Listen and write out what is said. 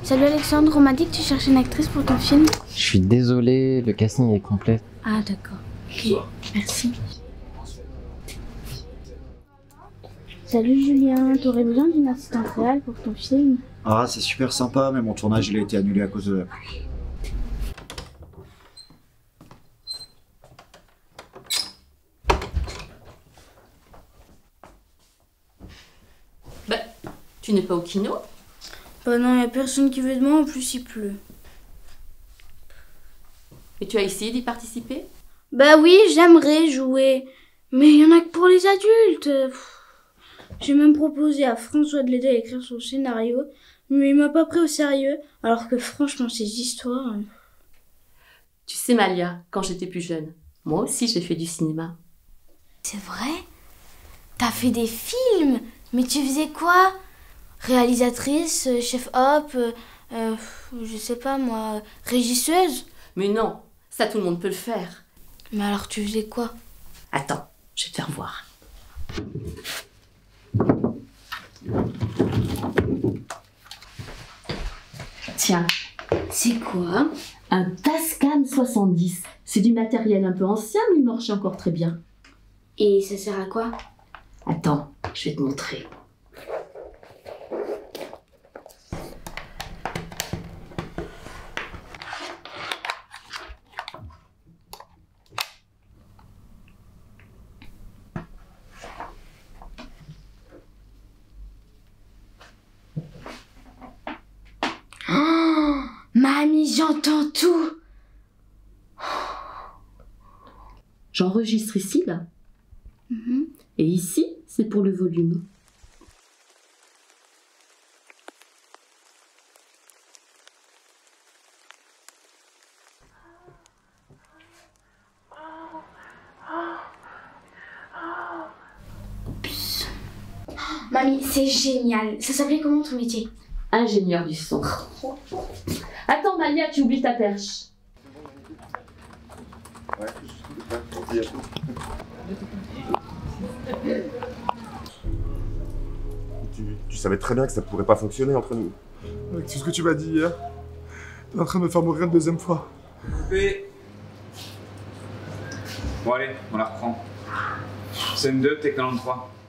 Salut Alexandre, on m'a dit que tu cherchais une actrice pour ton film. Je suis désolé, le casting est complet. Ah d'accord, ok, merci. Salut Julien, t'aurais besoin d'une assistante réelle pour ton film? Ah, c'est super sympa, mais mon tournage il a été annulé à cause de la pluie. Bah, tu n'es pas au kino? Bah non, y a personne qui veut de moi, en plus il pleut. Et tu as essayé d'y participer? Bah oui, j'aimerais jouer, mais y en a que pour les adultes. J'ai même proposé à François de l'aider à écrire son scénario, mais il m'a pas pris au sérieux, alors que franchement ces histoires... Tu sais Malia, quand j'étais plus jeune, moi aussi j'ai fait du cinéma. C'est vrai? T'as fait des films? Mais tu faisais quoi? Réalisatrice, chef-op, je sais pas moi, régisseuse? Mais non, ça tout le monde peut le faire. Mais alors tu faisais quoi? Attends, je vais te faire voir. Tiens, C'est quoi? un Tascam 70. C'est du matériel un peu ancien, mais il marche encore très bien. Et ça sert à quoi? Attends, je vais te montrer. Oh, mamie, j'entends tout! J'enregistre ici, là. Et ici, c'est pour le volume. Mamie, c'est génial. Ça s'appelait comment ton métier? Ingénieur du son. Attends, Malia, tu oublies ta perche. Tu savais très bien que ça pourrait pas fonctionner entre nous. Avec tout ce que tu m'as dit hier, t'es en train de me faire mourir une deuxième fois. Coupé. Bon allez, on la reprend. Scène 2, Tech 93.